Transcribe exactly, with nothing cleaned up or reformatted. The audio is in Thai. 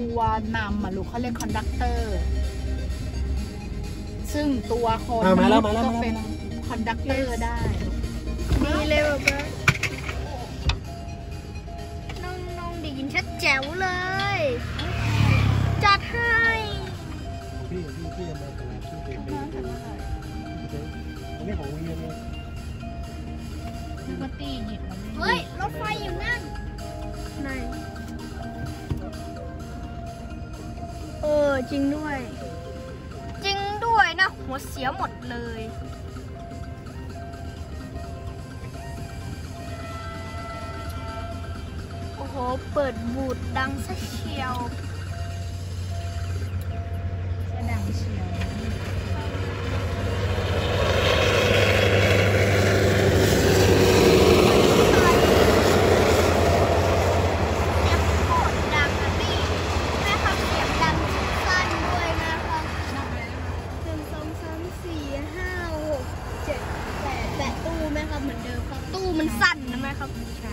ตัวนำอ่ะลูกเขาเรียกคอนดักเตอร์ซึ่งตัวคนก็เป็นคอนดักเตอร์ได้ดีเลยแบบน้องน้องได้ยินชัดแจ๋วเลยจัดให้พี่พี่พี่ยังมาแต่ชื่อเพลงอันนี้ของวิญญาณเลยคือก็ตีหยิบมันเฮ้ยรถไฟอยู่นั่นไหนเออจริงด้วยจริงด้วยนะหัวเสียหมดเลยโอ้โหเปิดบูดดังซะเชียวดังเชียวเหมือนเดิมครับตู้มันสั่นนะไหมครับใช่